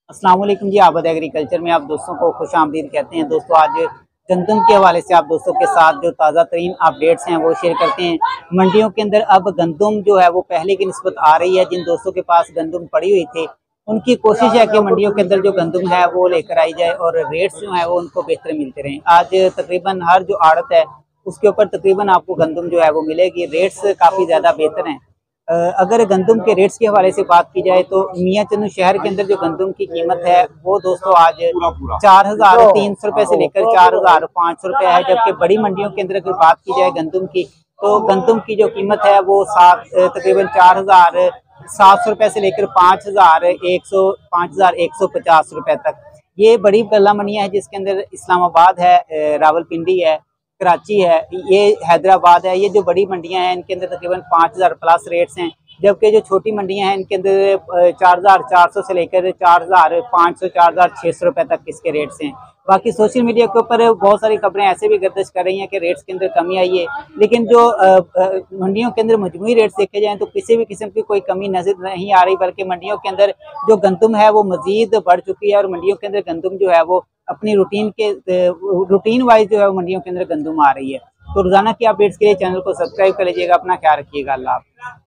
अस्सलाम वालेकुम जी। आबद एग्रीकल्चर में आप दोस्तों को खुश आमदीद कहते हैं। दोस्तों आज गंदम के हवाले से आप दोस्तों के साथ जो ताज़ा तरीन अपडेट्स हैं वो शेयर करते हैं। मंडियों के अंदर अब गंदम जो है वो पहले की निस्बत आ रही है। जिन दोस्तों के पास गंदम पड़ी हुई थी उनकी कोशिश है कि मंडियों के अंदर जो गंदम है वो लेकर आई जाए और रेट्स जो है वो उनको बेहतर मिलते रहें। आज तकरीबन हर जो आड़त है उसके ऊपर तकरीबन आपको गंदम जो है वो मिलेगी। रेट्स काफ़ी ज़्यादा बेहतर हैं। अगर गंदम के रेट्स के हवाले से बात की जाए तो मियां चंदू शहर के अंदर जो गंदम की कीमत है वो दोस्तों आज 4,300 रुपए से लेकर 4,500 रुपए है। जबकि बड़ी मंडियों के अंदर अगर बात की जाए गंदम की तो गंदम की जो कीमत है वो तकरीबन 4,700 रुपए से लेकर 5,150 रुपए तक। ये बड़ी गल्ला मंडियां है जिसके अंदर इस्लामाबाद है, रावलपिंडी है, कराची है, ये हैदराबाद है। ये जो बड़ी मंडियां हैं इनके अंदर तकरीबन 5,000 प्लस रेट्स हैं। जबकि जो छोटी मंडियां हैं इनके अंदर 4,400 से लेकर 4,500 4,600 रुपए तक इसके रेट्स हैं। बाकी सोशल मीडिया के ऊपर बहुत सारी खबरें ऐसे भी गर्दिश कर रही हैं कि रेट्स के अंदर कमी आई है, लेकिन जो मंडियों के अंदर मजमूई रेट्स देखे जाएँ तो किसी भी किस्म की कोई कमी नजर नहीं आ रही, बल्कि मंडियों के अंदर जो गंदम है वो मजीद बढ़ चुकी है और मंडियों के अंदर गंदम जो है वो अपनी रूटीन वाइज जो है मंडियों के अंदर गंदम आ रही है। तो रोजाना की अपडेट्स के लिए चैनल को सब्सक्राइब कर लीजिएगा। अपना ख्याल रखिएगा। अल्लाह।